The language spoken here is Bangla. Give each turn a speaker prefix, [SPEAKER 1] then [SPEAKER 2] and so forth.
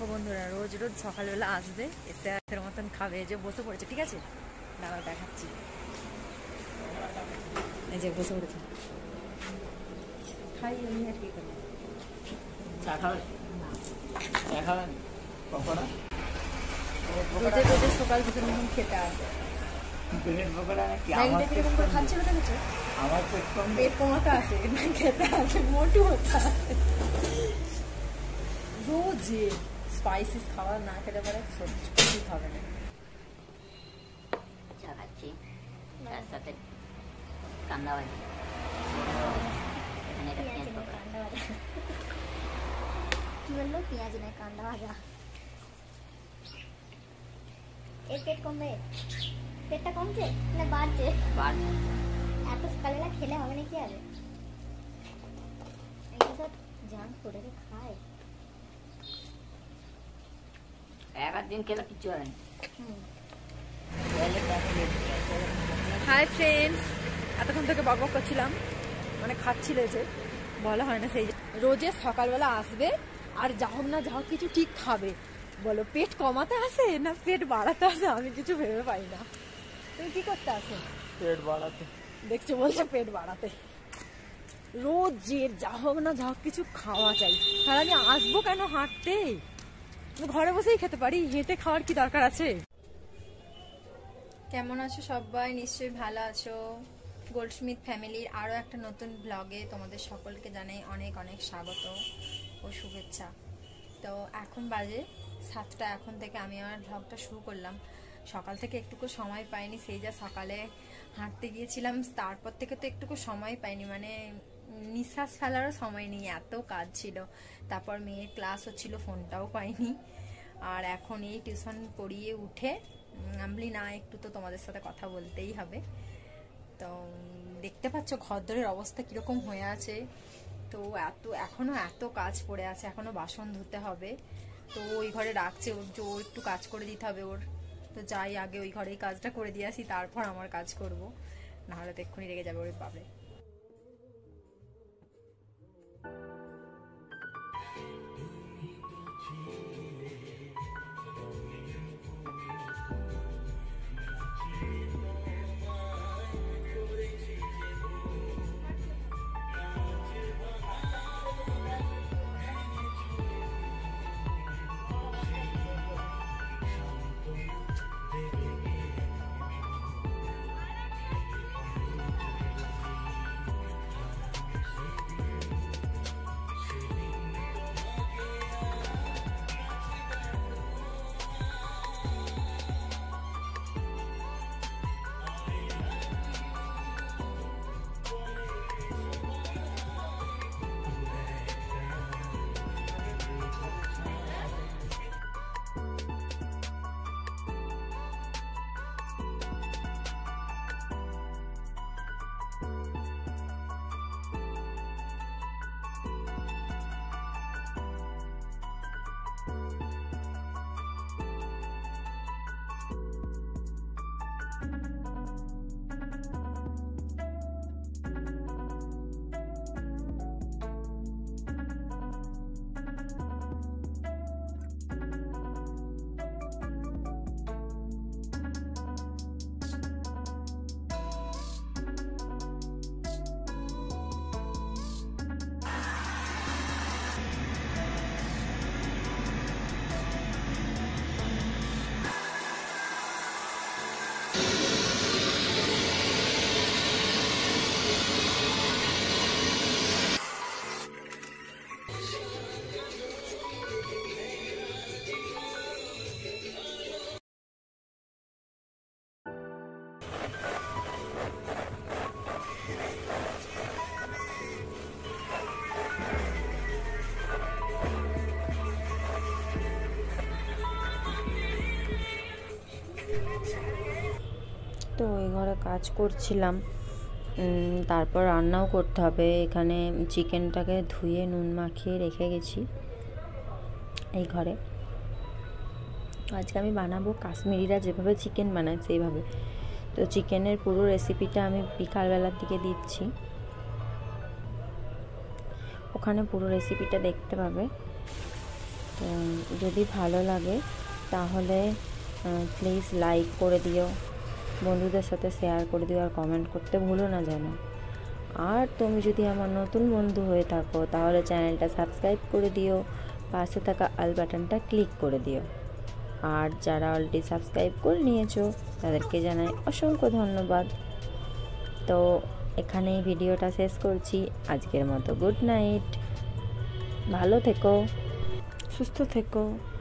[SPEAKER 1] বন্ধুরা, রোজ রোজ সকালবেলা আসবে, এসে এর মতন খাবে। এই যে বসে পড়েছে, ঠিক আছে, দাঁড়াও দেখাচ্ছি। এই যে বসে পড়েছে, খাই আমি আর কি করবো।
[SPEAKER 2] চা খাবেন? চা খাবেন? পকোড়া?
[SPEAKER 1] রোজে রোজে সকাল দুপুর মতন খেতে আসবে।
[SPEAKER 2] ব্রেড পকোড়া নাকি?
[SPEAKER 1] খাচ্ছিল দেখেছো?
[SPEAKER 2] আমার
[SPEAKER 1] পেট কমাতে আসে না, খেতে আসে, মোটু হতে আসে। রোজ স্পাইসিস খাবার না খেতে পারে সত্যি হবে না।
[SPEAKER 3] চা খাচ্ছি, তার সাথে কান্দা ভাজি।
[SPEAKER 4] কি বললো? পেঁয়াজ নয়, কান্দা ভাজা। এর পেট কমবে? পেটটা কমছে না বাড়ছে? এত সকালবেলা খেলে হবে না, কি হবে? জাঙ্ক ফুড খায়,
[SPEAKER 3] এক দিন খেলে কিছু হয় না।
[SPEAKER 1] হাই ফ্রেন্ডস, এতক্ষণ থেকে বকবক করছিলাম, মানে খাচ্ছিল যে বলা হয় না, সেই রোজে সকালবেলা আসবে আর যা হোক না যা হোক কিছু ঠিক খাবে। বলো পেট কমাতে আসে না পেট বাড়াতে আসে, আমি কিছু ভেবে পাই না। তুমি কি করতে আসো?
[SPEAKER 2] পেট বাড়াতে।
[SPEAKER 1] দেখছো, বলছে পেট বাড়াতে। রোজ যে যা হোক না যা হোক কিছু খাওয়া চাই। তাহলে আমি আসবো কেন হাঁটতে? ঘরে বসেই খেতে পারি, হেঁটে খাওয়ার কি দরকার আছে? কেমন আছো সবাই? নিশ্চয়ই ভালো আছো। গোল্ডস্মিথ ফ্যামিলির আরও একটা নতুন ব্লগে তোমাদের সকলকে জানাই অনেক অনেক স্বাগত ও শুভেচ্ছা। তো এখন বাজে 7টা, এখন থেকে আমি আমার ব্লগটা শুরু করলাম। সকাল থেকে একটুকু সময় পাইনি, সেই যা সকালে হাঁটতে গিয়েছিলাম তারপর থেকে তো একটুকু সময় পাইনি, মানে নিঃশ্বাস ফেলারও সময় নেই, এত কাজ ছিল। তারপর মেয়ের ক্লাস হচ্ছিল, ফোনটাও পাইনি। আর এখন এই টিউশন পড়িয়ে উঠে আমি না একটু তো তোমাদের সাথে কথা বলতেই হবে। তো দেখতে পাচ্ছ ঘরদোরের অবস্থা কিরকম হয়ে আছে। তো এখনো এত কাজ পড়ে আছে, এখনো বাসন ধুতে হবে। তো ওই ঘরে রাখছে, ও একটু কাজ করে দিতে হবে ওর। তো যাই আগে ওই ঘরেই কাজটা করে দিয়ে আসি, তারপর আমার কাজ করব, নাহলে তো এক্ষুনি রেগে যাবে ওর বাবা। তো ওই ঘরে কাজ করছিলাম, তারপর রান্নাও করতে হবে। এখানে চিকেনটাকে ধুয়ে নুন মাখিয়ে রেখে গেছি এই ঘরে। আজকে আমি বানাবো কাশ্মীরিরা যেভাবে চিকেন বানায় সেইভাবে। তো চিকেনের পুরো রেসিপিটা আমি বিকালবেলার দিকে দিচ্ছি, ওখানে পুরো রেসিপিটা দেখতে পাবে।
[SPEAKER 5] তো যদি ভালো লাগে তাহলে প্লিজ লাইক করে দিও, বন্ধুদের সাথে শেয়ার করে দিও, আর কমেন্ট করতে ভুলো না যেন। আর তুমি যদি আমার নতুন বন্ধু হয়ে থাকো তাহলে চ্যানেলটা সাবস্ক্রাইব করে দিও, পাশে থাকা অল বাটনটা ক্লিক করে দিও। আর যারা অলরেডি সাবস্ক্রাইব করে নিয়েছো তাদেরকে জানাই অসংখ্য ধন্যবাদ। তো এখানেই ভিডিওটা শেষ করছি আজকের মতো। গুড নাইট, ভালো থেকো, সুস্থ থেকো।